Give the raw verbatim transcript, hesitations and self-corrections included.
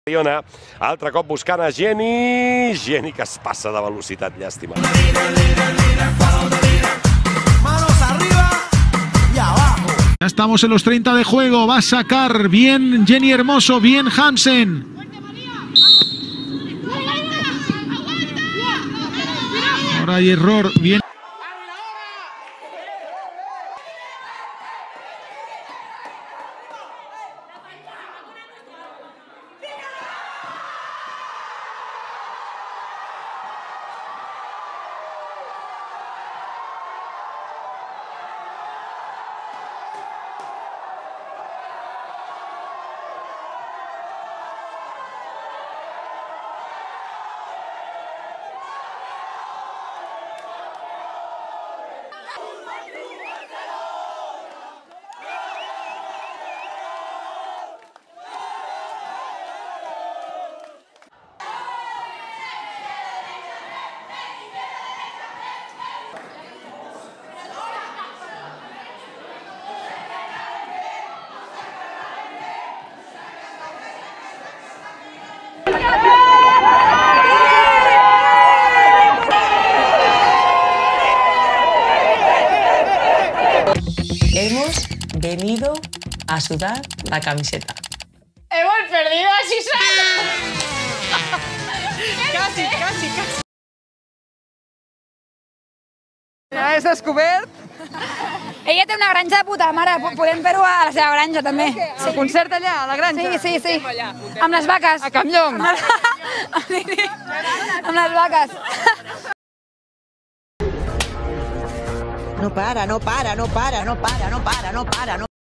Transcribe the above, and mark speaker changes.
Speaker 1: Altre cop buscant a Geni. Geni que es passa de velocitat, llàstima.
Speaker 2: Manos arriba y abajo.
Speaker 3: Ya estamos en los treinta de juego. Va a sacar bien Jenny Hermoso, bien Hansen. Ahora hay error, bien.
Speaker 4: Hemos venido a sudar la camiseta.
Speaker 5: ¡Hemos perdido a Susana!
Speaker 6: Casi, casi, casi. Ja és descobert.
Speaker 5: Ella té una granja de puta mare, podem fer-ho a la seva granja també.
Speaker 6: Sí. Concert allà, a la granja?
Speaker 5: Sí, sí, sí. Amb les vaques.
Speaker 6: A Campllong.
Speaker 5: Amb les vaques.
Speaker 7: No para, no para, no para, no para, no para, no para, no